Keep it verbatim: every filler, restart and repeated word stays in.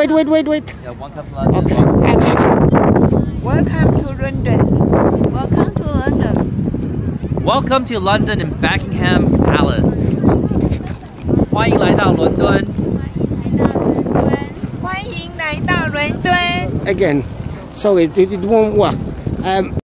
wait, wait, wait, wait. Yeah, welcome to London. Okay, action. Welcome to London. Welcome to London. Welcome to London in Buckingham Palace. 欢迎来到伦敦。 欢迎来到伦敦。 Again, sorry, it, it won't work. Um,